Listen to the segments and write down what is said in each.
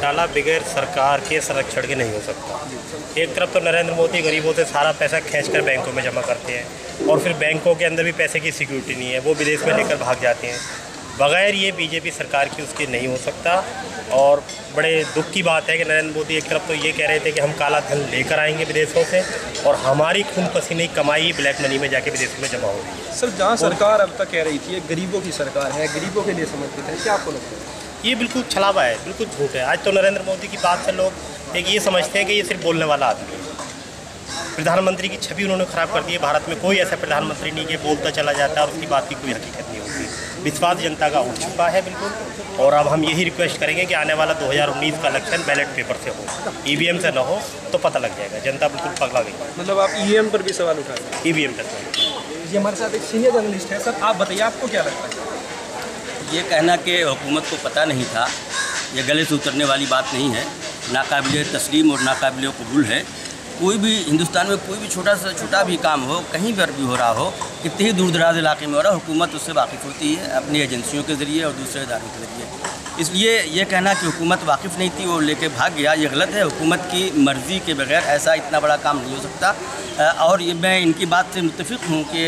घोटाला बगैर सरकार के संरक्षण के नहीं हो सकता। एक तरफ तो नरेंद्र मोदी गरीबों से सारा पैसा खींचकर बैंकों में जमा करते हैं और फिर बैंकों के अंदर भी पैसे की सिक्योरिटी नहीं है, वो विदेश में लेकर भाग जाते हैं। बगैर ये बीजेपी सरकार की उसके नहीं हो सकता। और बड़े दुख की बात है कि नरेंद्र मोदी एक तरफ तो ये कह रहे थे कि हम काला धन लेकर आएंगे विदेशों से, और हमारी खून पसीने की कमाई ब्लैक मनी में जाके विदेशों में जमा हो रही है। सर, जहाँ सरकार अब तक कह रही थी गरीबों की सरकार है, गरीबों के लिए समर्पित है, क्या आपको लगता है? ये बिल्कुल छलावा है, बिल्कुल झूठ है। आज तो नरेंद्र मोदी की बात से लोग एक ये समझते हैं कि ये सिर्फ बोलने वाला आदमी है। प्रधानमंत्री की छवि उन्होंने खराब कर दी है। भारत में कोई ऐसा प्रधानमंत्री नहीं कि बोलता चला जाता है और उसकी बात की कोई हकीकत नहीं होती। विश्वास जनता का उठ चुका है बिल्कुल। और अब हम यही रिक्वेस्ट करेंगे कि आने वाला 2019 का इलेक्शन बैलेट पेपर से हो, ईवीएम से ना हो, तो पता लग जाएगा। जनता बिल्कुल पगला गई। मतलब आप ईवीएम पर भी सवाल उठा रहे हैं? ईवीएम पर। ये हमारे साथ एक सीनियर जर्नलिस्ट है। सर, आप बताइए, आपको क्या लगता है? ये कहना कि हुकूमत को पता नहीं था, ये गले से उतरने वाली बात नहीं है। नाकाबिले तस्लीम और नाकाबिले कबूल है। कोई भी हिंदुस्तान में कोई भी छोटा से छोटा भी काम हो, कहीं पर भी हो रहा हो, कितने ही दूर दराज इलाके में हो रहा हो, हुकूमत उससे वाकिफ़ होती है अपनी एजेंसियों के ज़रिए और दूसरे इदारों के ज़रिए। इसलिए ये कहना कि हुकूमत वाकिफ़ नहीं थी, वो लेके भाग गया, ये गलत है। हुकूमत की मर्ज़ी के बगैर ऐसा इतना बड़ा काम नहीं हो सकता। और ये मैं इनकी बात से मुत्तफ़िक़ हूँ कि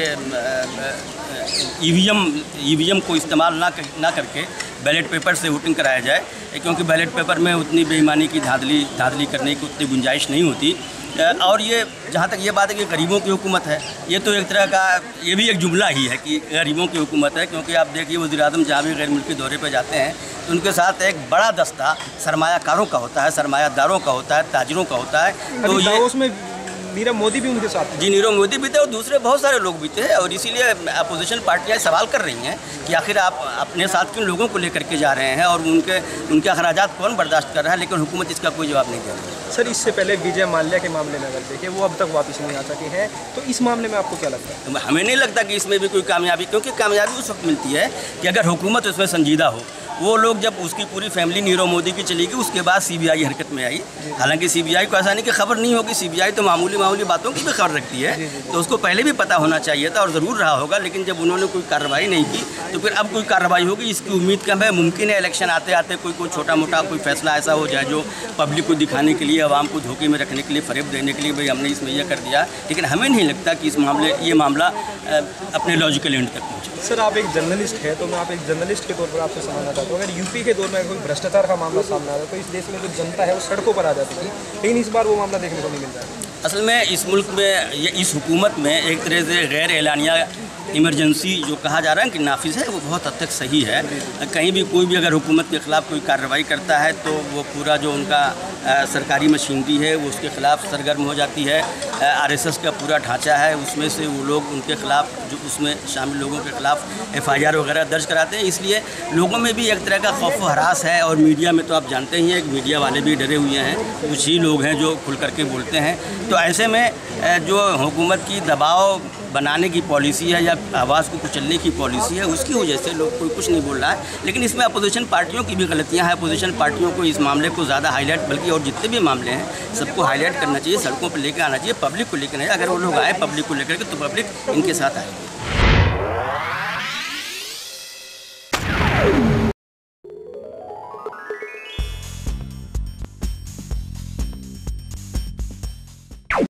ईवीएम को इस्तेमाल ना करके बैलेट पेपर से वोटिंग कराया जाए, क्योंकि बैलेट पेपर में उतनी बेईमानी की धांधली करने की उतनी गुंजाइश नहीं होती। और ये जहाँ तक ये बात है कि गरीबों की हुकूमत है, ये तो एक तरह का ये भी एक जुमला ही है कि गरीबों की हुकूमत है। क्योंकि आप देखिए वज़ीर-ए-आज़म जहाँ भी गैर मुल्की दौरे पे जाते हैं तो उनके साथ एक बड़ा दस्ता सरमायाकारों का होता है, सरमायादारों का होता है, ताजिरों का होता है। तो ये उसमें नीरव मोदी भी उनके साथ? जी, नीरव मोदी भी थे और दूसरे बहुत सारे लोग भी थे। और इसीलिए अपोजिशन पार्टियाँ सवाल कर रही हैं कि आखिर आप अपने साथ किन लोगों को लेकर के जा रहे हैं और उनके अखराजात कौन बर्दाश्त कर रहा है। लेकिन हुकूमत इसका कोई जवाब नहीं दे रही है। सर, इससे पहले विजय माल्या के मामले में अगर देखें, वो अब तक वापस नहीं आ सके हैं, तो इस मामले में आपको क्या लगता है? तो हमें नहीं लगता कि इसमें भी कोई कामयाबी, क्योंकि कामयाबी उस वक्त मिलती है कि अगर हुकूमत उसमें संजीदा हो। वो लोग जब उसकी पूरी फैमिली नीरव मोदी की चली गई, उसके बाद सीबीआई हरकत में आई। हालांकि सीबीआई को ऐसा नहीं कि खबर नहीं होगी, सीबीआई तो मामूली बातों की भी खबर रखती है। तो उसको पहले भी पता होना चाहिए था और ज़रूर रहा होगा। लेकिन जब उन्होंने कोई कार्रवाई नहीं की तो फिर अब कोई कार्रवाई होगी, इसकी उम्मीद कम है। मुमकिन है इलेक्शन आते आते कोई छोटा मोटा कोई फैसला ऐसा हो जाए जो पब्लिक को दिखाने के लिए, आवाम को धोखे में रखने के लिए, फ़रेब देने के लिए, भाई हमने इसमें यह कर दिया। लेकिन हमें नहीं लगता कि ये मामला अपने लॉजिकल एंड तक पहुँचे। सर, आप एक जर्नलिस्ट है, तो मैं आप एक जर्नलिस्ट के तौर पर आपसे समझना चाहता हूँ, अगर यूपी के दौर में कोई भ्रष्टाचार का मामला सामने आ रहा है तो इस देश में जो जनता है वो सड़कों पर आ जाती थी, लेकिन इस बार वो मामला देखने को नहीं मिल रहा है। असल में इस मुल्क में इस हुकूमत में एक तरह से गैर एलानिया इमरजेंसी जो कहा जा रहा है कि नाफिज है, वो बहुत हद तक सही है। कहीं भी कोई भी अगर हुकूमत के ख़िलाफ़ कोई कार्रवाई करता है तो वो पूरा जो उनका सरकारी मशीनरी है वो उसके ख़िलाफ़ सरगर्म हो जाती है। आरएसएस का पूरा ढांचा है, उसमें से वो लोग उनके ख़िलाफ़ जो उसमें शामिल लोगों के ख़िलाफ़ एफआईआर वगैरह दर्ज कराते हैं। इसलिए लोगों में भी एक तरह का खौफ व हरास है। और मीडिया में तो आप जानते ही हैं, मीडिया वाले भी डरे हुए हैं, कुछ ही लोग हैं जो खुल करके बोलते हैं। तो ऐसे में जो हुकूमत की दबाव बनाने की पॉलिसी है या आवाज़ को कुचलने की पॉलिसी है, उसकी वजह से लोग कोई कुछ नहीं बोल रहा है। लेकिन इसमें अपोजिशन पार्टियों की भी गलतियां हैं। अपोजिशन पार्टियों को इस मामले को ज़्यादा हाईलाइट, बल्कि और जितने भी मामले हैं सबको हाईलाइट करना चाहिए, सड़कों पर लेकर आना चाहिए, पब्लिक को लेकर नहीं। अगर वो लोग आए पब्लिक को लेकर के तो पब्लिक इनके साथ आएगी।